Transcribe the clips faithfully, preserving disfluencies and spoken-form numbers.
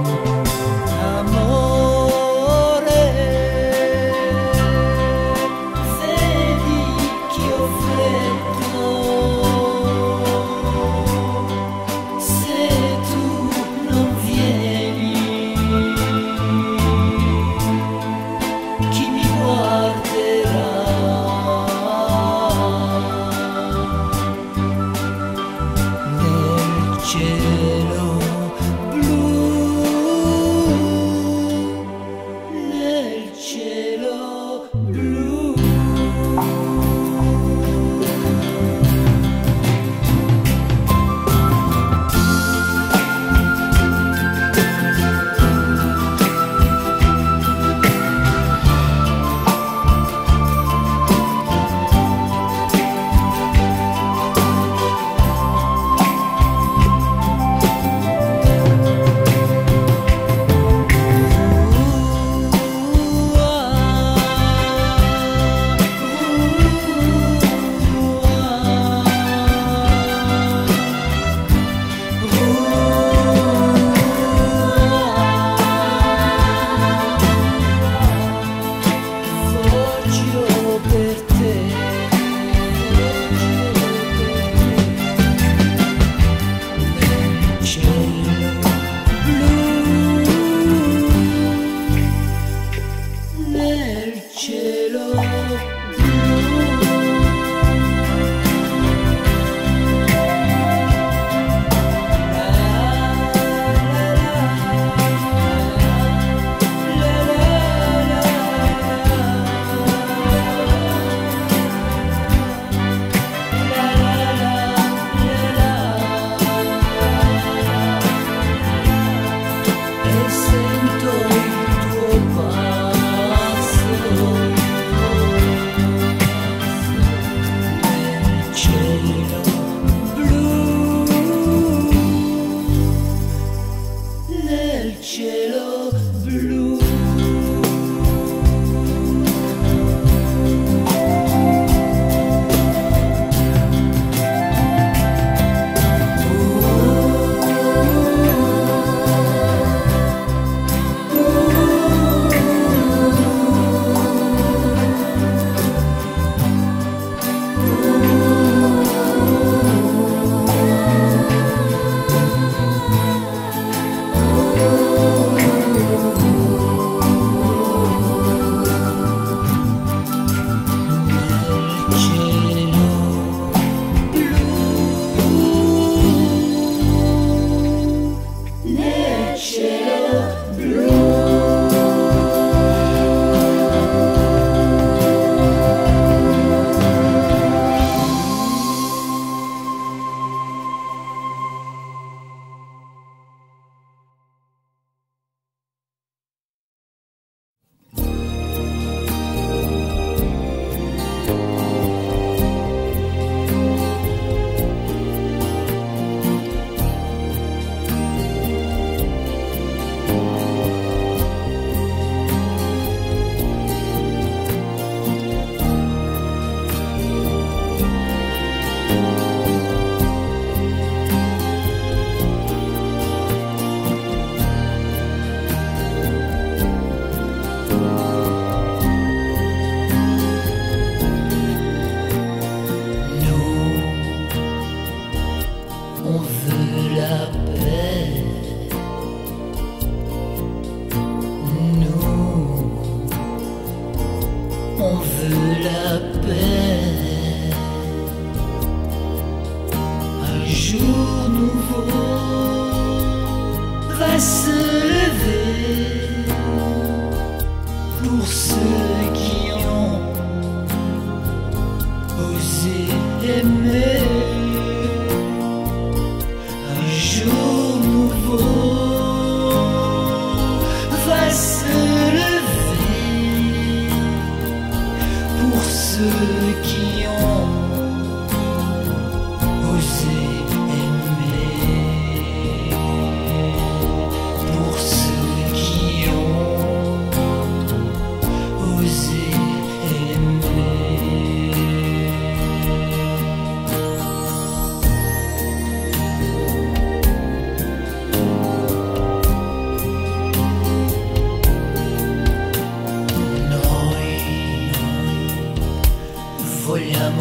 Oh,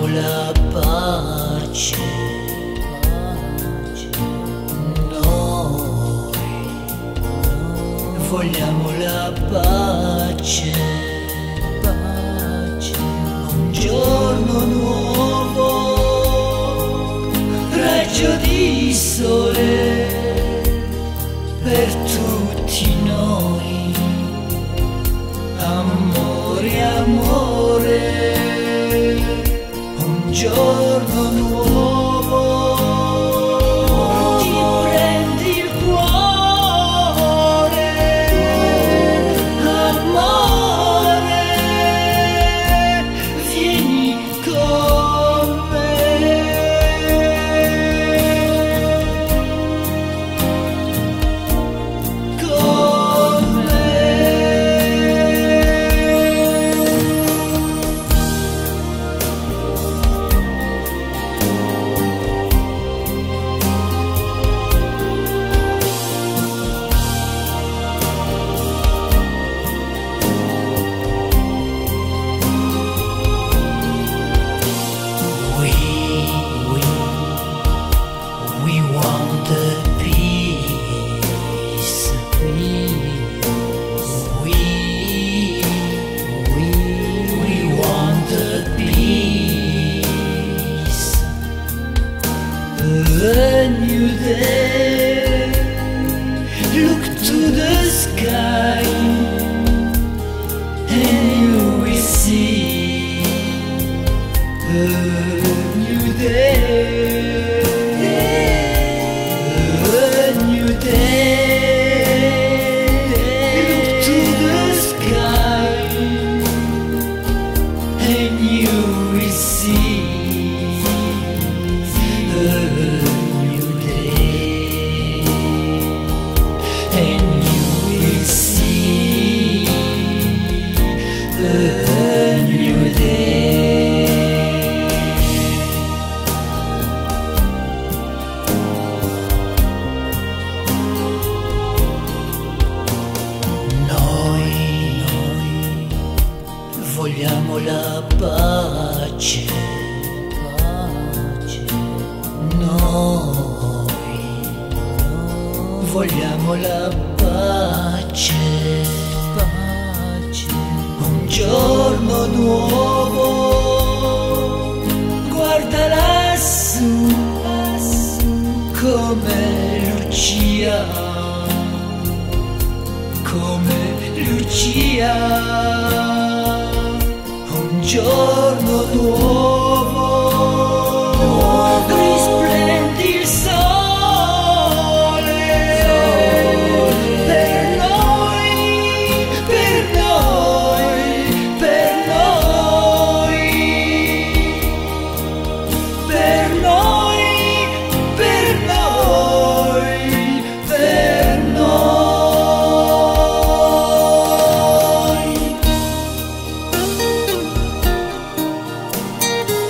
la pace, noi vogliamo la pace, un giorno nuovo, raggio di sole per tutti noi, amore, amore, un giorno nuovo, ti prendi il cuore, amore, vieni con me, con me. We, we, we want the peace. We, we, we want the peace. A new day, look to the sky, and you will see a new day, a new day. Look to the sky, and you will see a new day, and you will see a new day. Noi, noi vogliamo la pace, pace. Noi vogliamo la pace, pace. Un giorno nuovo, guarda lassù, lassù come Lucia, come Lucia, un giorno nuovo, risplendi il sole, per noi, per noi, per noi, per noi, per noi, per noi.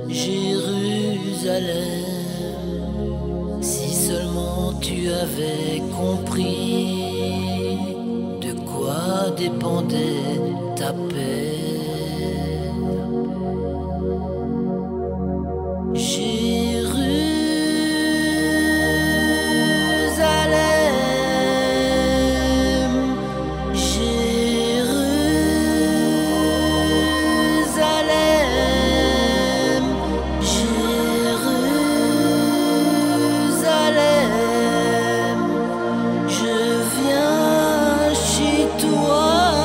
Jérusalem, si seulement tu avais compris de quoi dépendait ta paix. Jérusalem, Jérusalem, Jérusalem, je viens chez toi.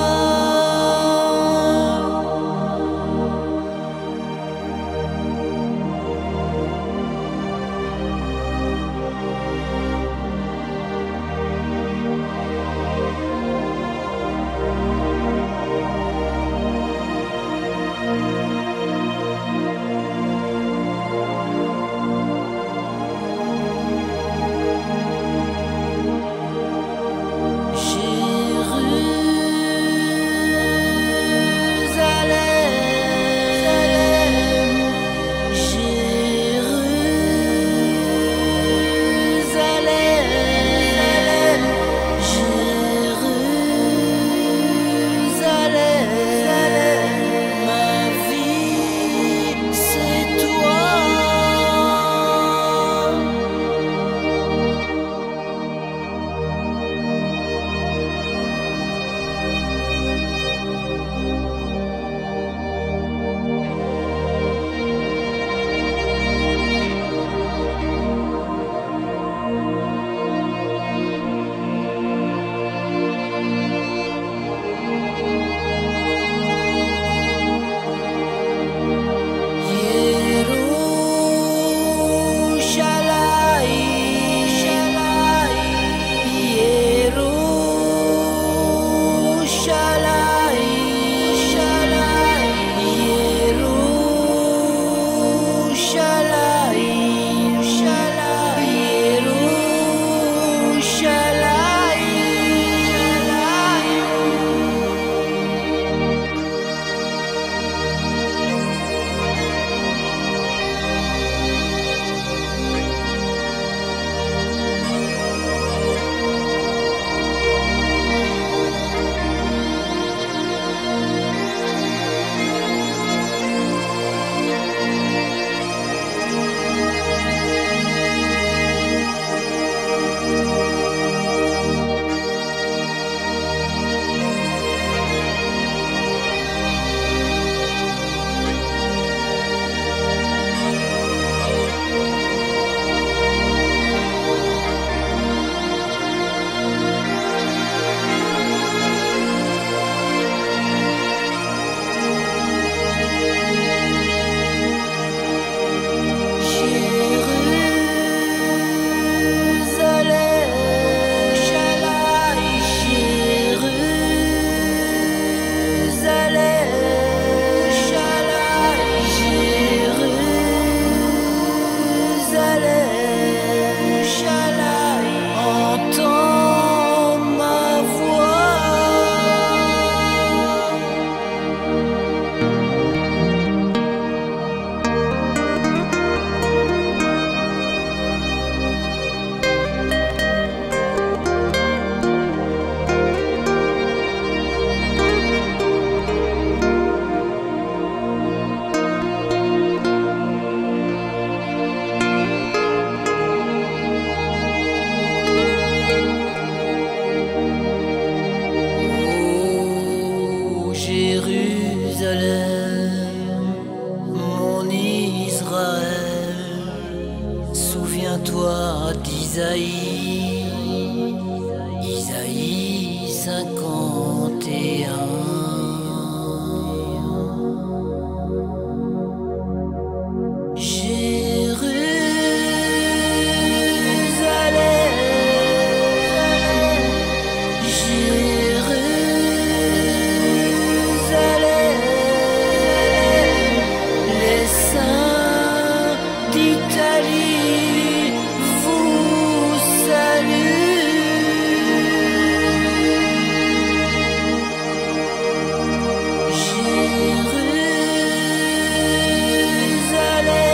Mon Israël, souviens-toi d'Isaïe, Isaïe cinquante et un. Jérusalem.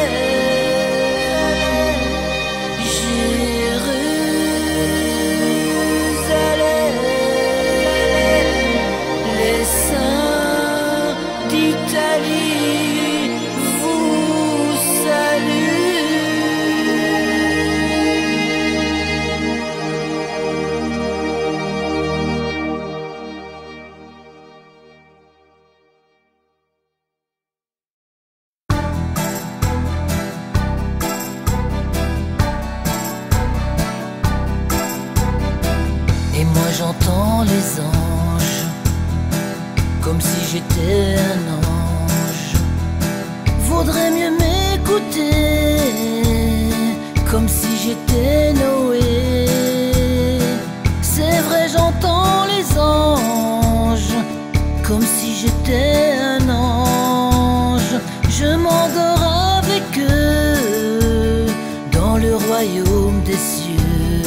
les anges, comme si j'étais un ange. Vaudrait mieux m'écouter, comme si j'étais Noé. C'est vrai, j'entends les anges, comme si j'étais un ange. Je m'endors avec eux dans le royaume des cieux.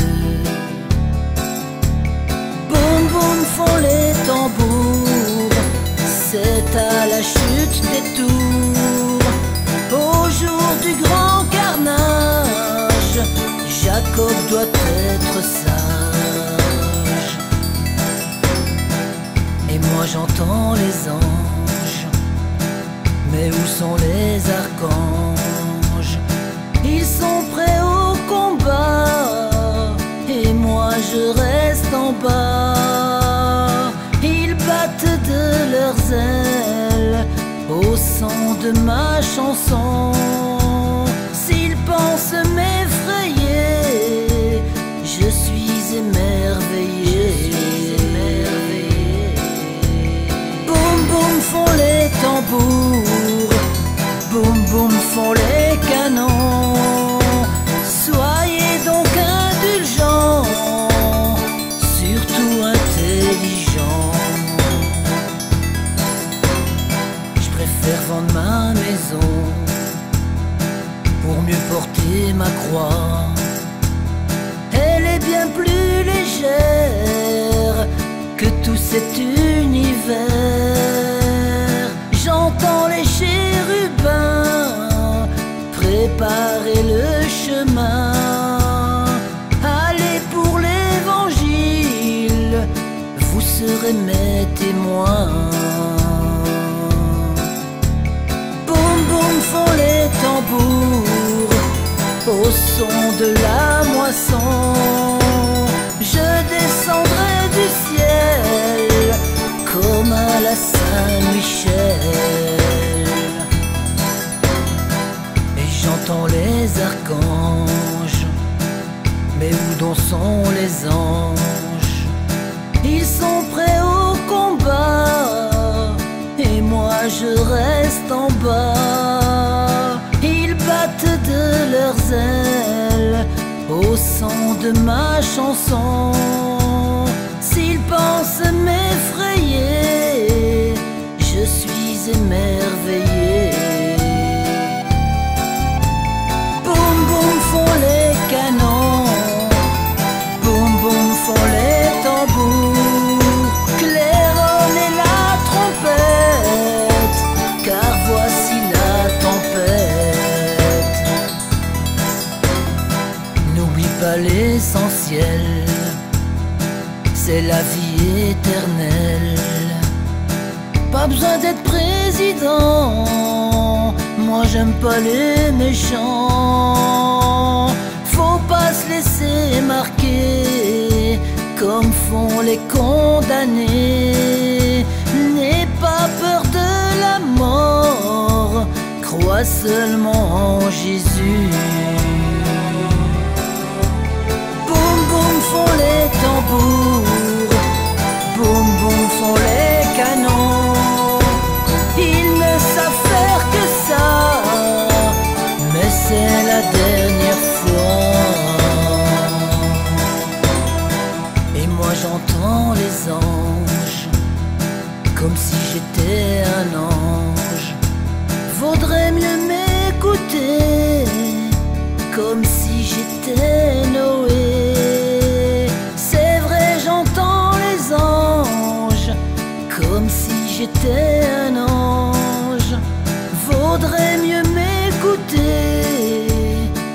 Boum boum font les tambours, c'est à la chute des tours. Au jour du grand carnage, Jacob doit être sage. Et moi j'entends les anges, mais où sont les archanges? Ils sont prêts au combat, et moi je reste en bas. Ils battent de leurs ailes au son de ma chanson. S'ils pensent m'effrayer, je suis émerveillé. Boum boum font les tambours, boum boum font les canons. Soyez donc indulgents, surtout intelligents. Je préfère vendre ma maison pour mieux porter ma croix. Elle est bien plus légère que tout cet univers. J'entends les chérubins préparer le chemin. Allez pour l'évangile, vous serez mes témoins. Boum boum font les tambours au son de la moisson. Je descendrai du ciel comme à la Saint-Michel. Et j'entends les archanges, mais où donc sont les anges? Ils sont prêts au combat, et moi je reste en bas. Ils battent de leurs ailes au son de ma chanson. S'ils pensent m'effrayer, je suis émerveillé. Boum boum font les canons, boum boum font les tambours. Claironnez la trompette, car voici la tempête. N'oublie pas l'essentiel, c'est la vie éternelle. Pas besoin d'être président, moi j'aime pas les méchants. Faut pas se laisser marquer comme font les condamnés. N'aie pas peur de la mort, crois seulement en Jésus. Boum boum font les tambours, boum boum font les canons. Ils ne savent faire que ça, mais c'est la dernière fois. Et moi j'entends les anges, comme si j'étais un ange. Vaudrait mieux m'écouter, comme si j'étais Noé. C'est vrai, j'entends les anges, comme si j'étais un ange. Vaudrait mieux m'écouter,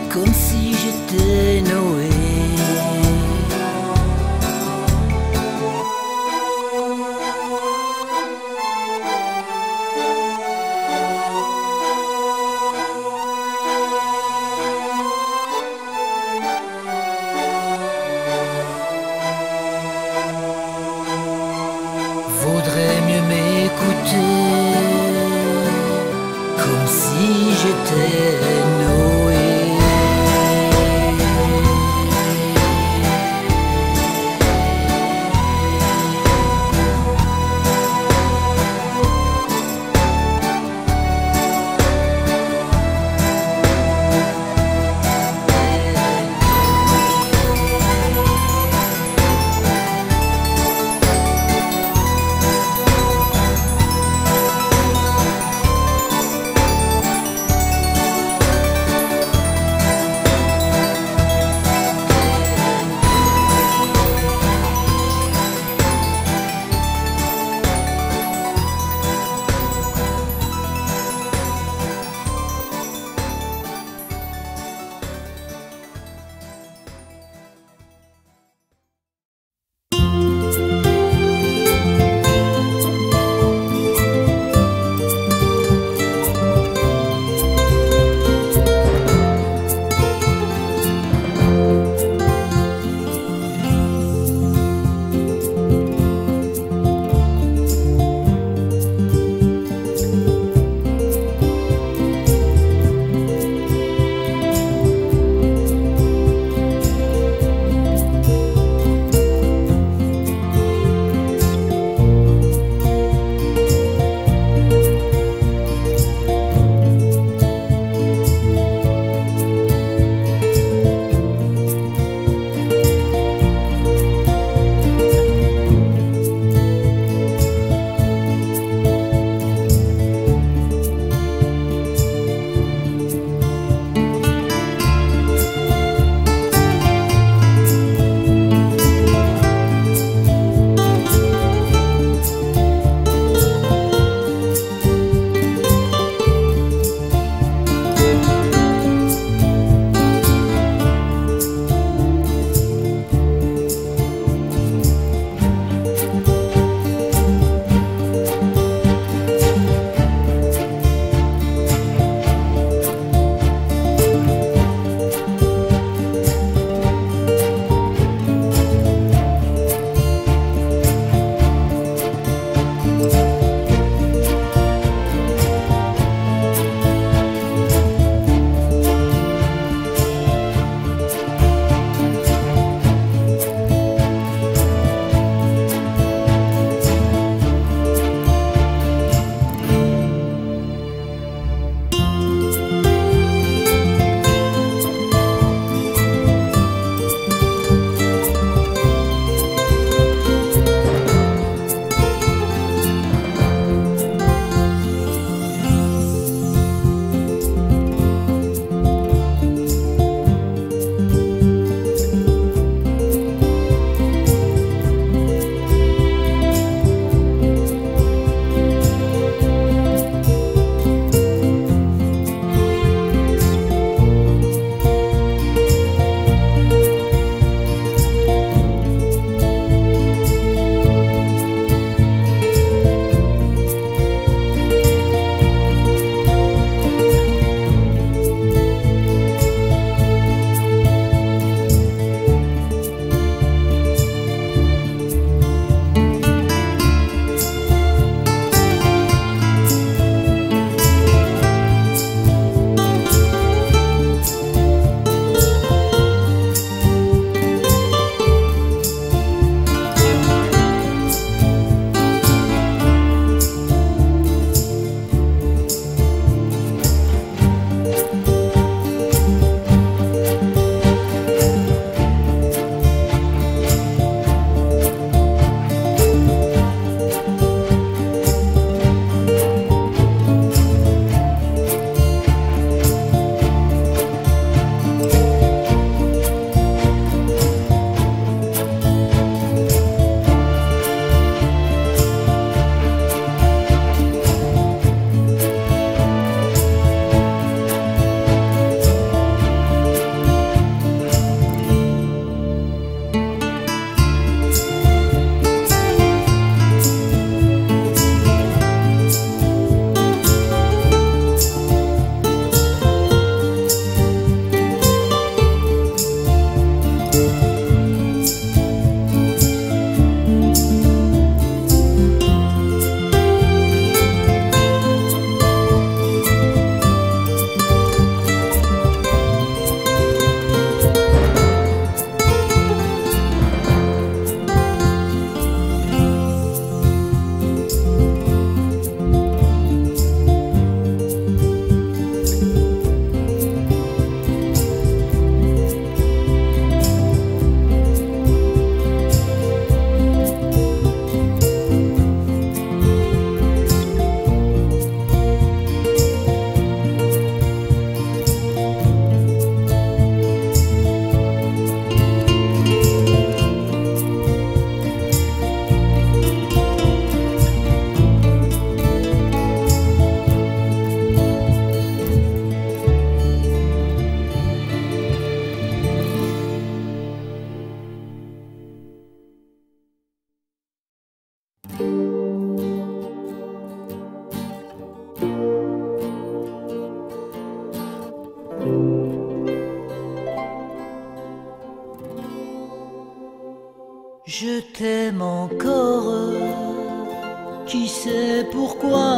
Je t'aime encore, qui sait pourquoi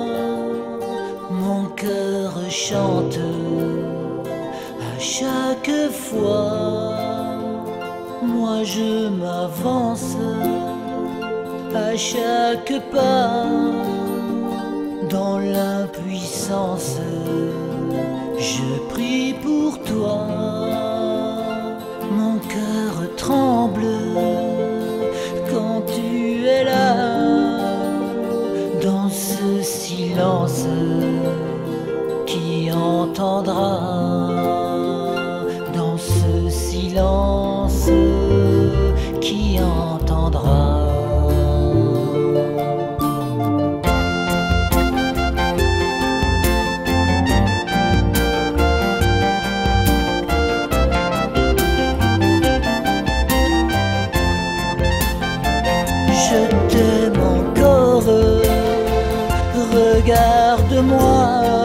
mon cœur chante à chaque fois. Moi je m'avance à chaque pas dans l'impuissance. Je prie pour toi, mon cœur tremble quand tu es là, dans ce silence. Qui entendra dans ce silence? Qui entendra? Je t'aime encore, regarde-moi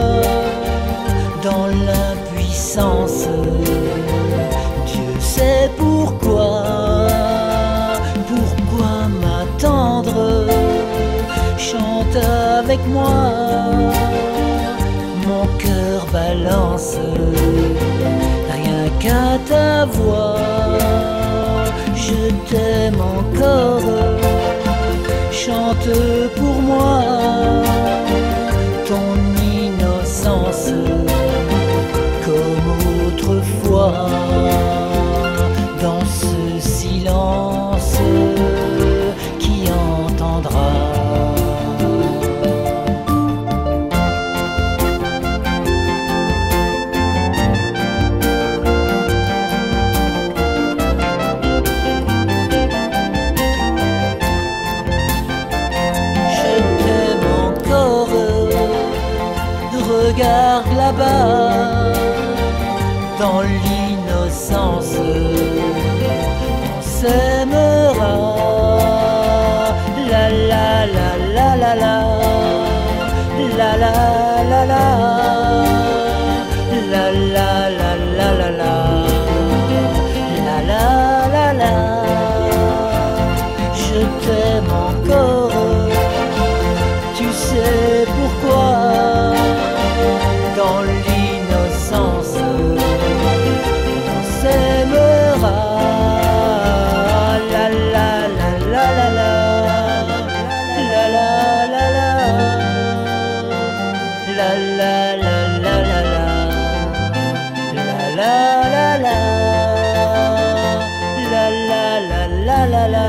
dans l'impuissance. Dieu sait pourquoi, pourquoi m'attendre? Chante avec moi, mon cœur balance, rien qu'à ta voix. Je t'aime encore, chante pour moi ton innocence, comme autrefois, dans ce silence. Qui entendra? Regarde là-bas, dans l'innocence, on s'aimera. La la la la la la, la la la la, la la la la la la, la la la la. Je t'aime encore, tu sais pourquoi? Dans l'innocence, on s'aimera. La la la la la la, la la la la, la la la la la la, la la la la, la la la la la la, la la la la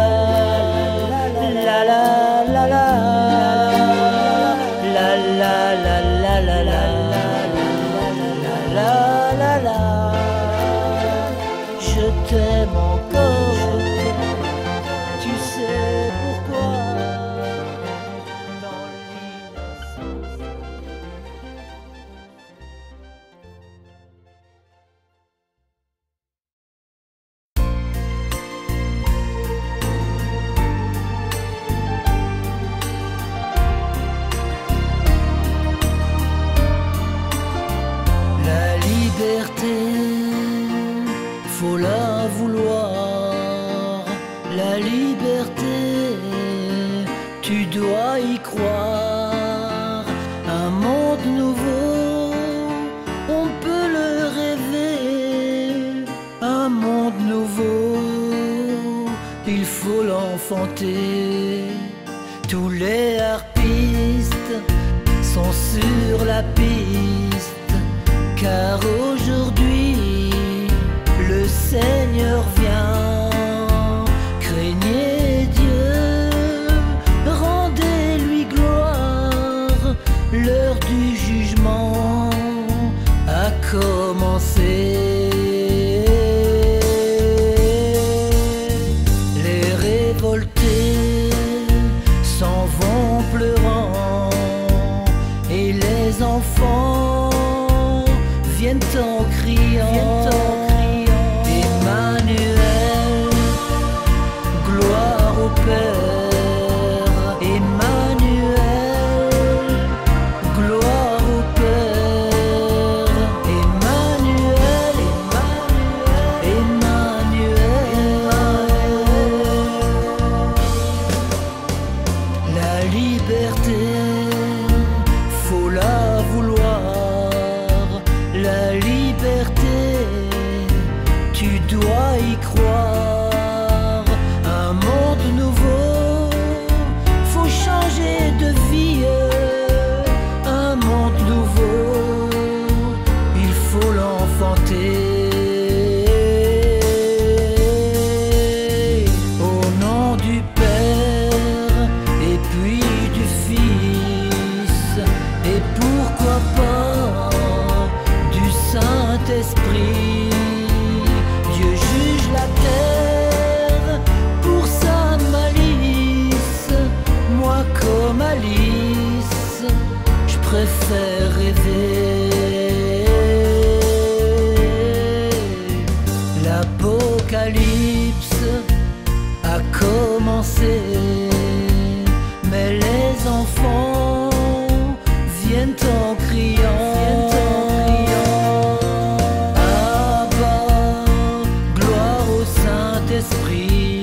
la, la la la la. La la la, je t'aime encore, tu sais pourquoi? Dans l'innocence. Faut la vouloir, la liberté, tu dois y croire. Un monde nouveau, on peut le rêver. Un monde nouveau, il faut l'enfanter. Tous les harpistes sont sur la piste, car aujourd'hui le Seigneur vient. Craignez Dieu, rendez-lui gloire. L'heure du jugement a commencé. Les révoltés s'en vont pleurant, et les enfants viennent en criant. Emmanuel, gloire au Père. Emmanuel, gloire au Père. Emmanuel. dois y croire. Un monde nouveau, faut changer de vie. Un monde nouveau, il faut l'enfanter. Au nom du Père et puis du Fils, et pourquoi pas du Saint-Esprit. Dieu juge la terre pour sa malice. Moi comme Alice, je préfère rêver. L'apocalypse a commencé, mais les enfants viennent en criant. Abba, gloire au Saint-Esprit.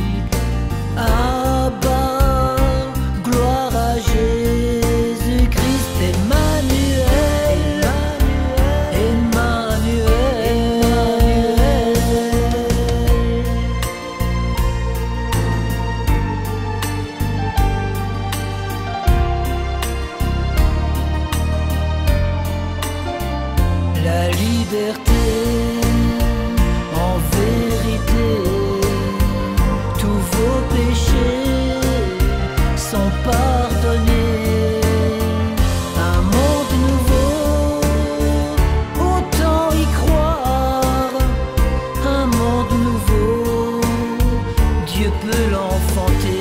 Abba, gloire à Jésus-Christ. Emmanuel, Emmanuel. La liberté, en vérité, tous vos péchés sont pardonnés. Un monde nouveau, autant y croire. Un monde nouveau, Dieu peut l'enfanter.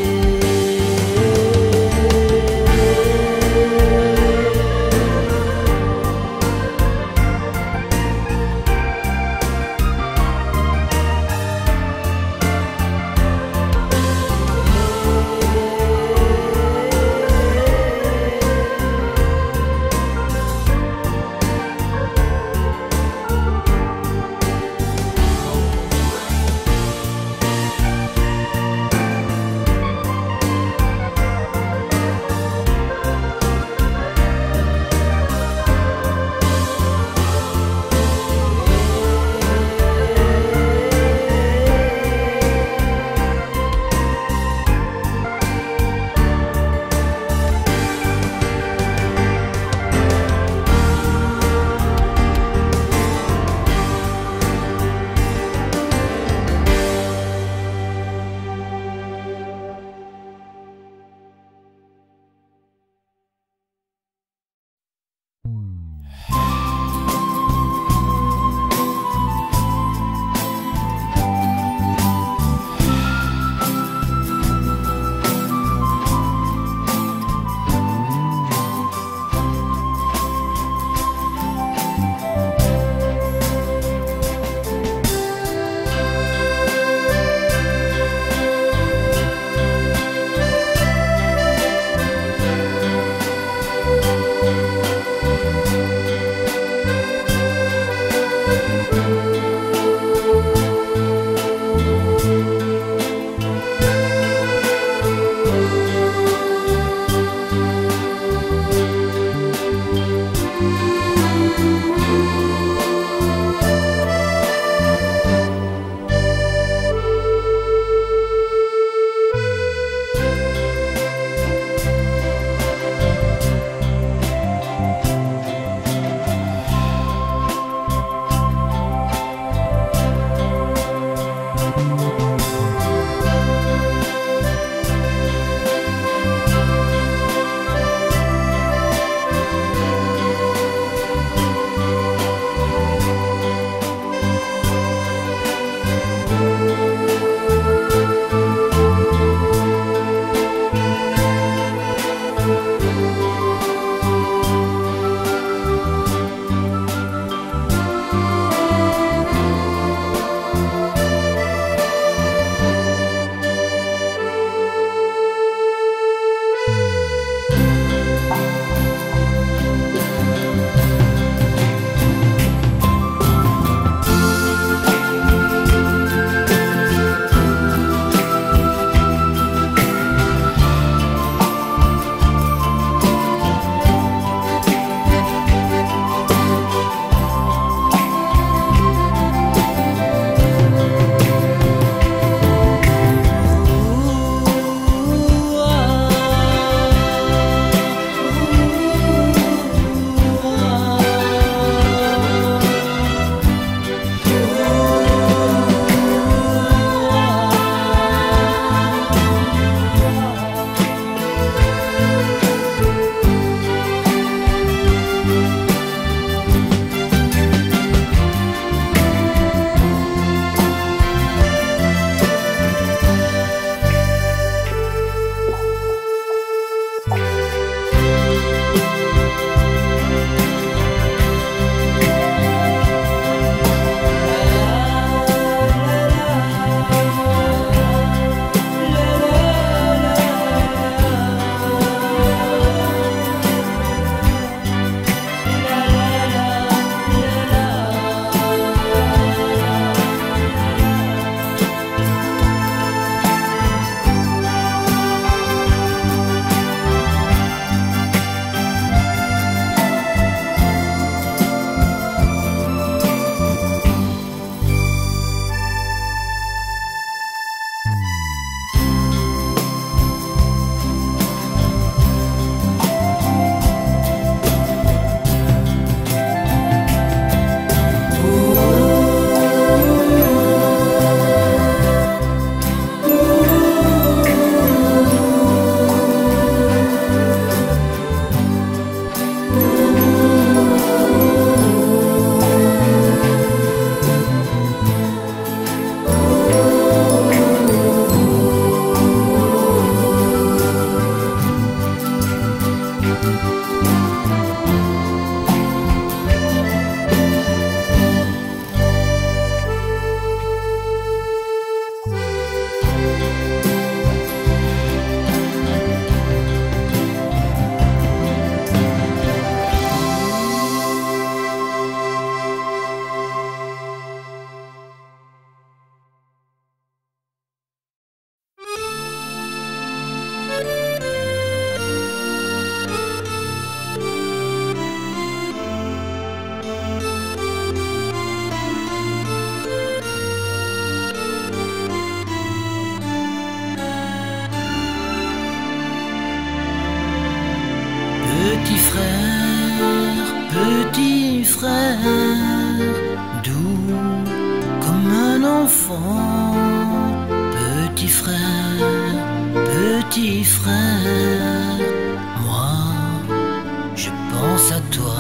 enfant. Petit frère, petit frère, moi je pense à toi.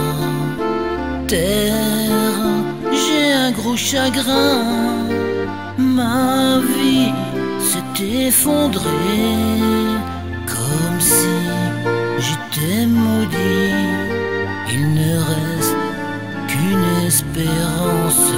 Terre, j'ai un gros chagrin, ma vie s'est effondrée, comme si j'étais maudit. Il ne reste qu'une espérance.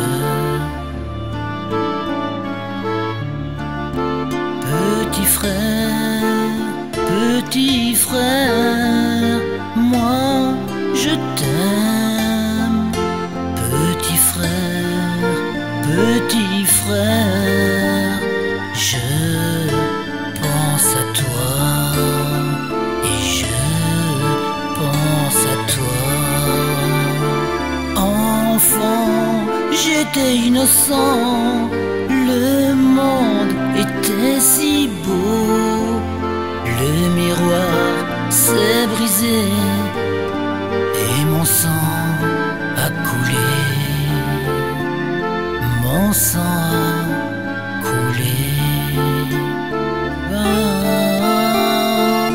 Petit frère, petit frère, moi je t'aime. Petit frère, petit frère, je pense à toi et je pense à toi. Enfant, j'étais innocent, le monde était si beau. Le miroir s'est brisé et mon sang a coulé. Mon sang a coulé. Ah,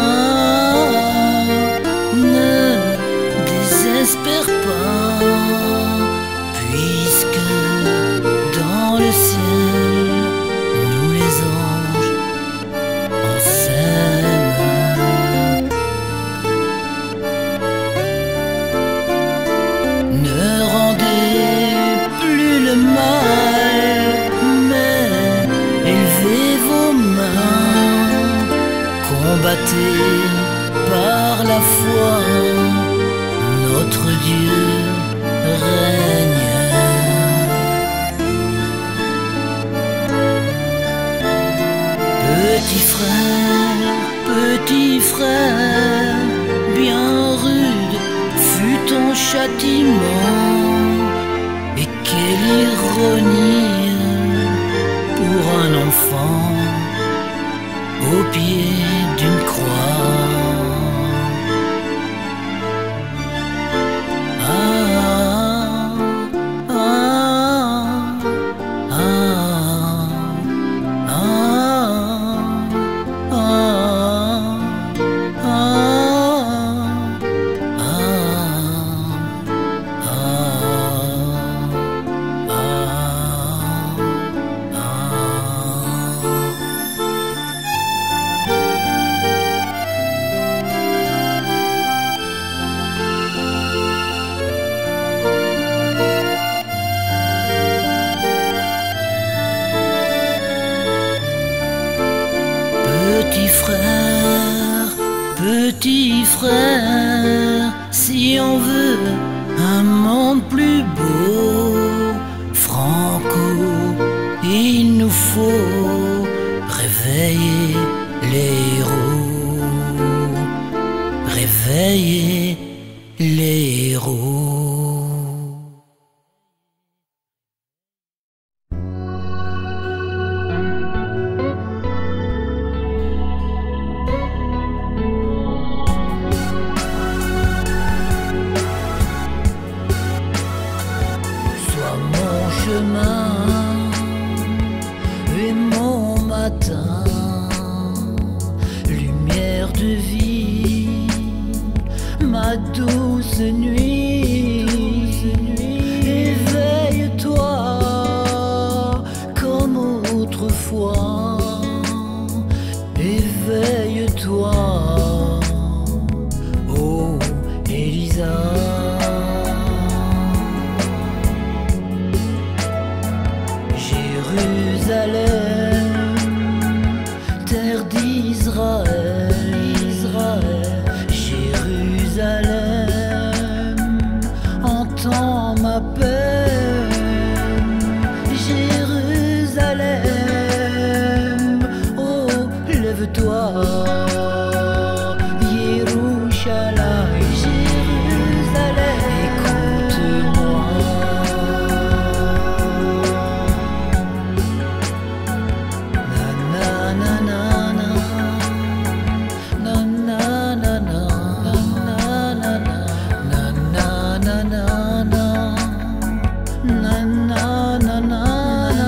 ne désespère pas, puisque dans le ciel, nous les anges, on s'aime. Ne rendez plus le mal, mais élevez vos mains, combattez par la foi, notre Dieu règne. Petit frère, petit frère, bien rude fut ton châtiment. Et quelle ironie pour un enfant au pied d'une croix. Ah, ah, ah, Petit frère, petit frère, si on veut un monde plus beau, Franco, il nous faut réveiller les héros, réveiller les héros. Et mon matin, lumière de vie, ma douce nuit, éveille-toi comme autrefois, éveille-toi, oh Élisa. Jérusalem, terre d'Israël, Israël, Jérusalem, entends ma peine, Jérusalem, oh lève-toi, Yerushalayim, Jérusalem, écoute-moi. Na na na na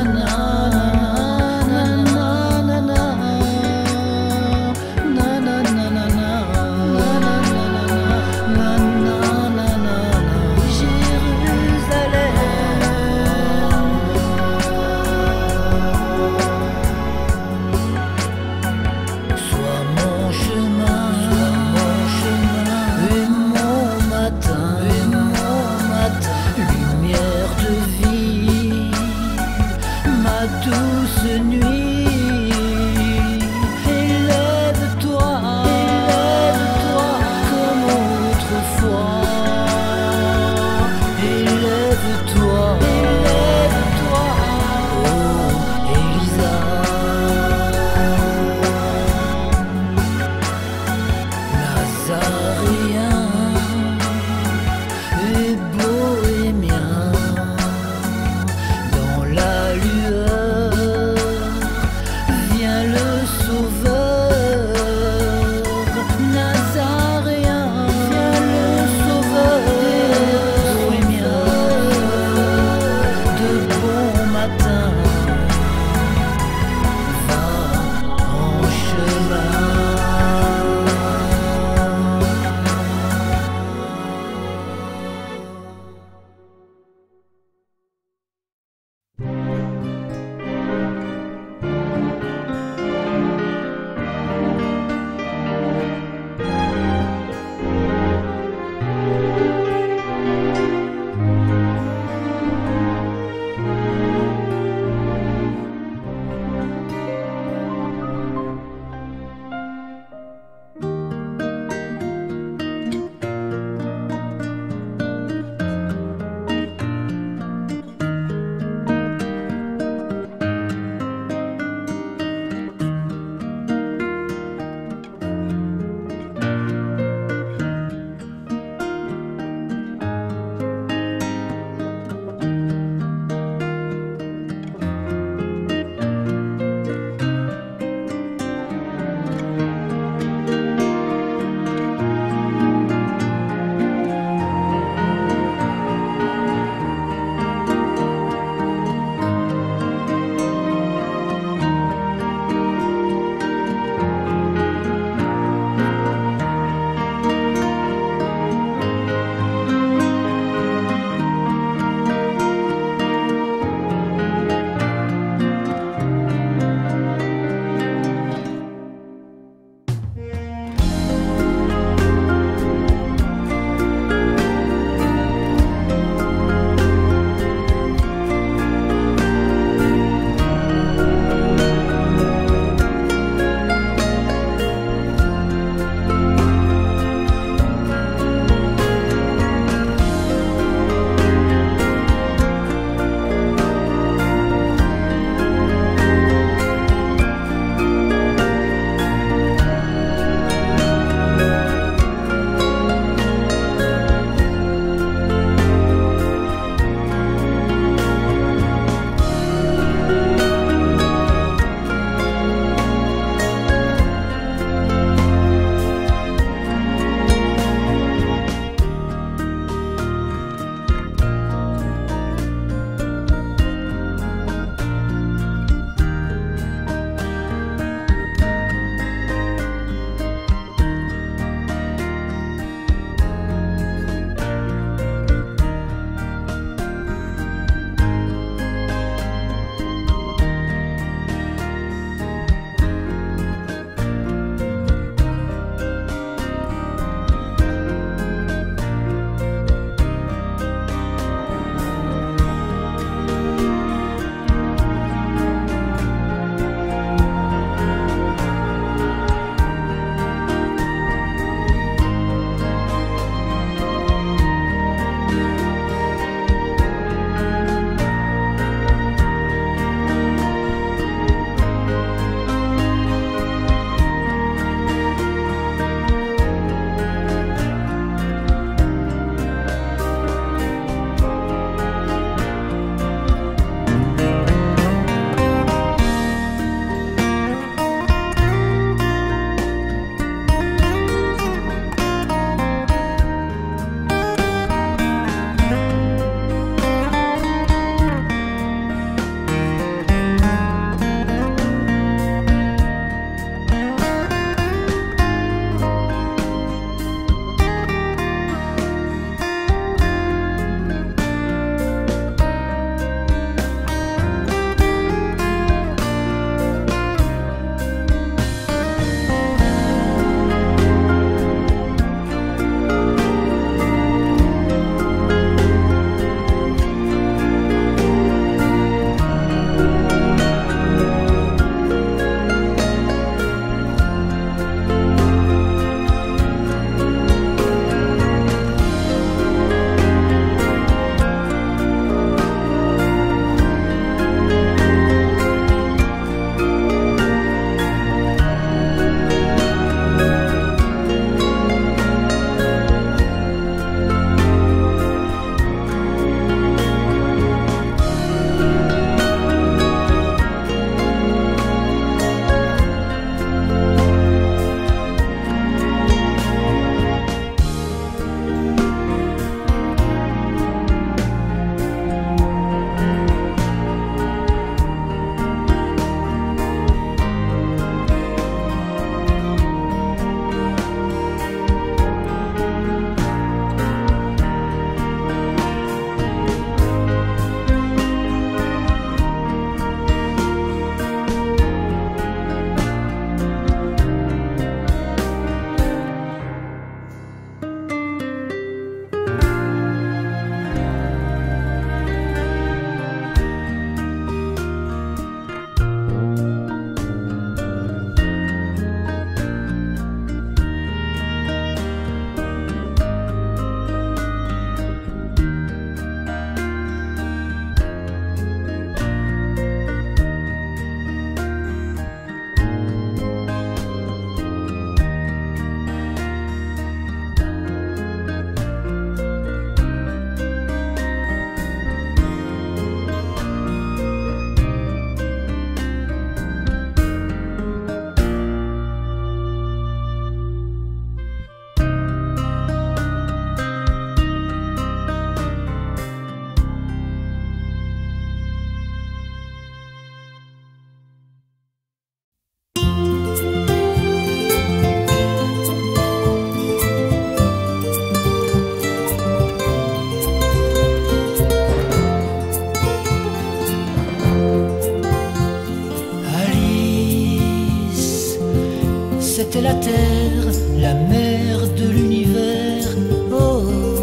c'était la terre, la mère de l'univers. Oh,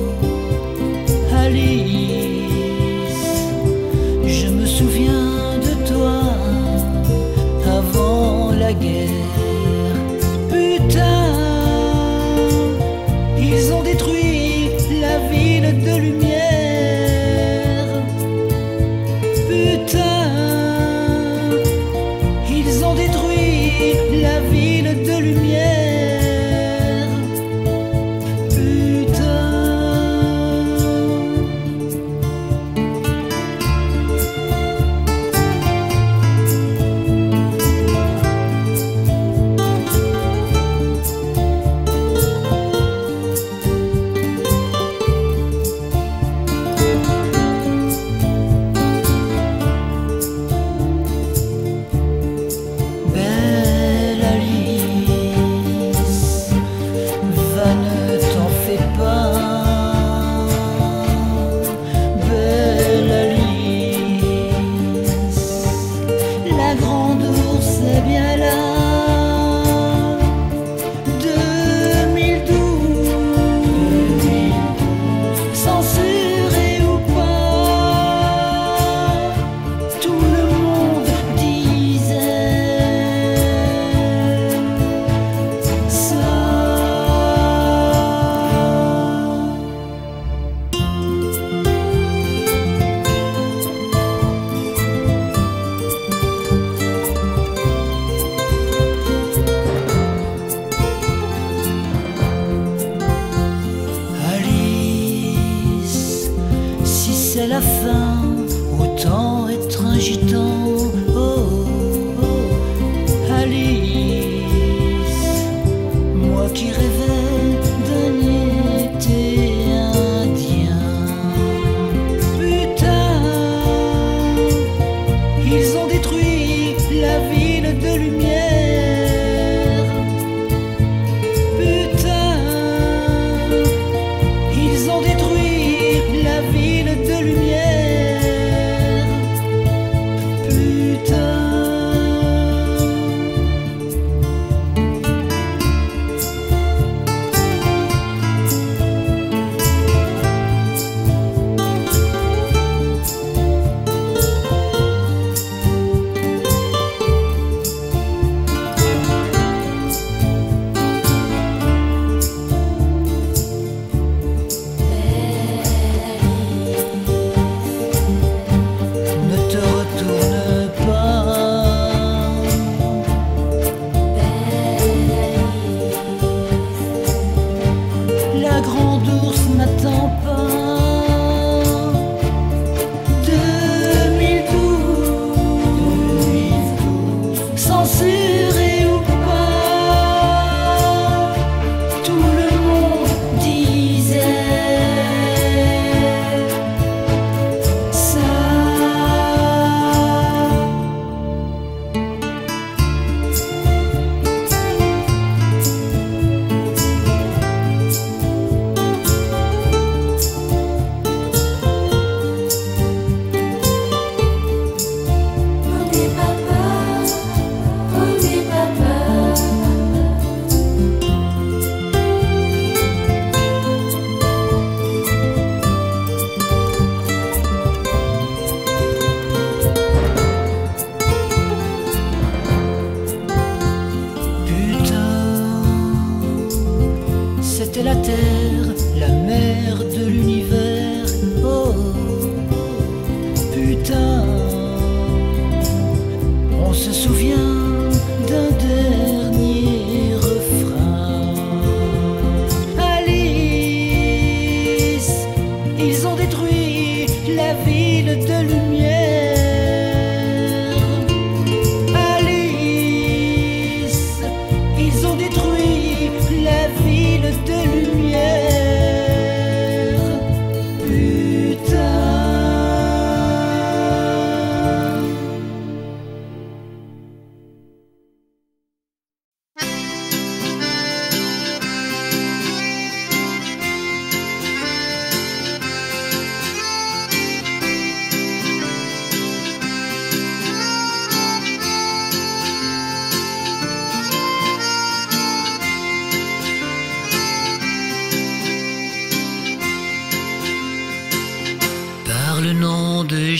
Alice, je me souviens de toi avant la guerre. Putain, ils ont détruit la ville de lumière. Putain, ils ont détruit la ville de lumière. Putain. C'est bien là. deux mille douze, censuré ou pas, tout le monde disait ça. C'est la fin, autant être un gitan. Oh, oh, Alice, moi qui rêvais d'un été indien. Putain, ils ont détruit la ville de lumière. Putain, ils ont détruit la ville de lumière. Putain.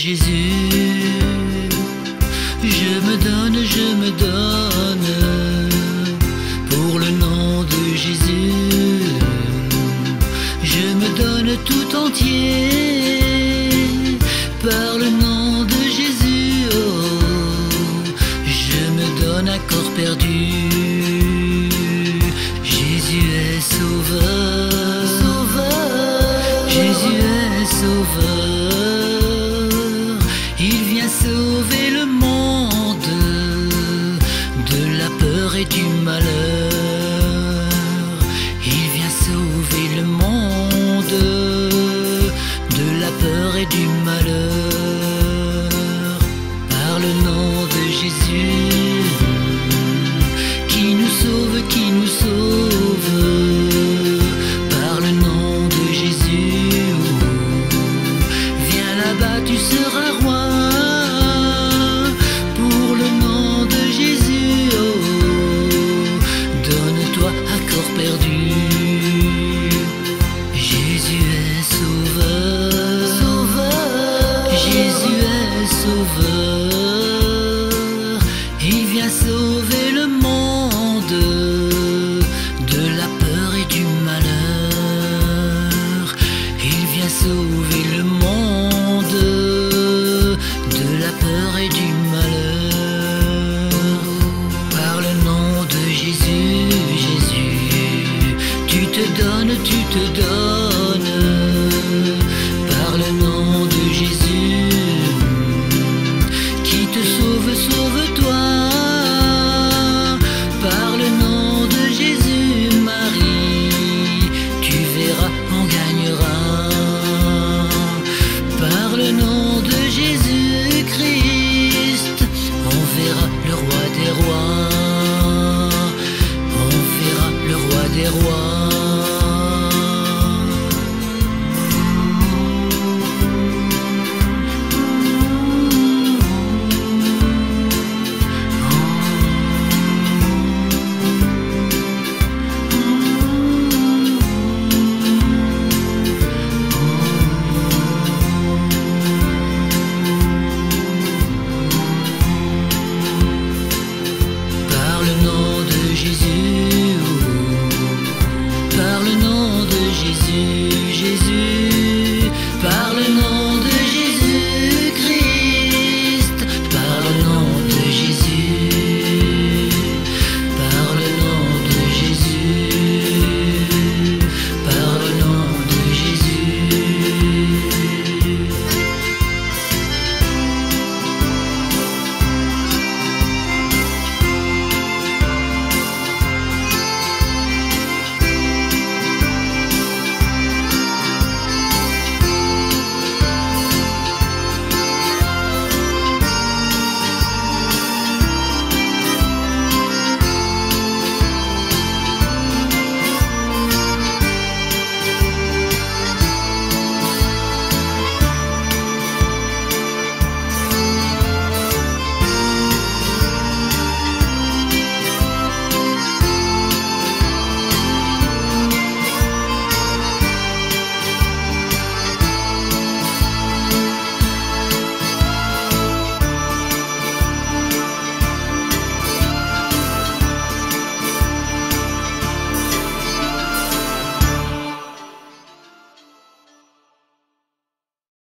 Jésus. Je me donne, je me donne pour le nom de Jésus. Je me donne tout entier par le nom de Jésus. Oh, je me donne à corps perdu. Jésus est sauveur.